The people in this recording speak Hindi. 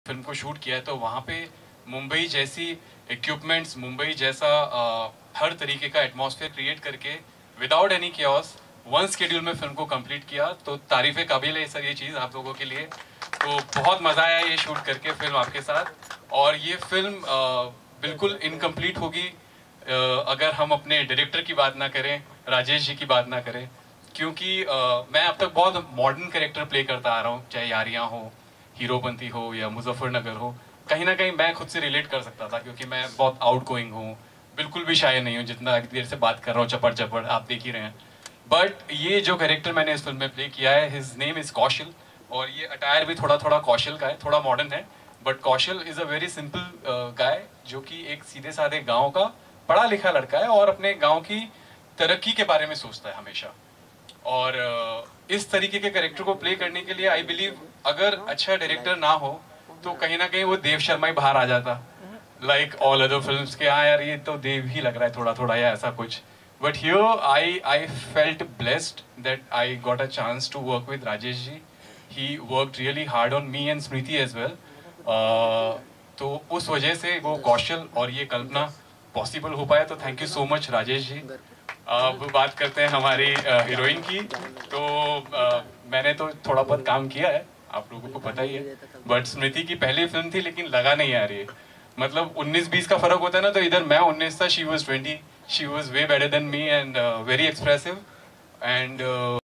फिल्म को शूट किया है, तो वहाँ पे मुंबई जैसी इक्विपमेंट्स, मुंबई जैसा हर तरीके का एटमॉस्फेयर क्रिएट करके without any chaos one schedule में फिल्म को कंप्लीट किया। तो तारीफ़ काबिल है सर ये चीज़ आप लोगों के लिए। तो बहुत मज़ा आया ये शूट करके फिल्म आपके साथ। और ये फिल्म बिल्कुल इनकम्प्लीट होगी अगर हम अपने डायरेक्टर की बात ना करें, राजेश जी की बात ना करें, क्योंकि मैं अब तक बहुत मॉडर्न कैरेक्टर प्ले करता आ रहा हूँ, चाहे यारियाँ हो, हीरोपंती हो या मुजफ्फरनगर हो। कहीं ना कहीं मैं खुद से रिलेट कर सकता था क्योंकि मैं बहुत आउट गोइंग हूँ, बिल्कुल भी शाय नहीं हूँ, जितना देर से बात कर रहा हूँ चपड़ चपड़ आप देख ही रहे हैं। बट ये जो कैरेक्टर मैंने इस फिल्म में प्ले किया है, हिज नेम इज़ कौशल, और ये अटायर भी थोड़ा थोड़ा कौशल का है, थोड़ा मॉडर्न है। But Kaushal is a very simple guy जो कि एक सीधे साधे गाँव का पढ़ा लिखा लड़का है और अपने गाँव की तरक्की के बारे में सोचता है हमेशा। और इस तरीके के कैरेक्टर को प्ले करने के लिए आई बिलीव अगर अच्छा डायरेक्टर ना हो तो कहीं ना कहीं वो देव शर्मा ही बाहर आ जाता, लाइक ऑल अदर फिल्म्स के। हाँ यार ये तो देव ही लग रहा है थोड़ा थोड़ा या ऐसा कुछ। But here I felt blessed that I got a chance to work with Rajesh ji. He worked really hard on me and Smriti as well. तो उस वजह से वो कौशल और ये कल्पना पॉसिबल हो पाया। तो thank you so much Rajesh ji. अब बात करते हैं हमारी हीरोइन की। तो मैंने तो थोड़ा बहुत काम किया है, आप लोगों को पता ही है। बट स्मृति की पहली फिल्म थी लेकिन लगा नहीं आ रही है, मतलब 19-20 का फर्क होता है ना। तो इधर मैं 19 था, she was 20, she was way better than me and very expressive and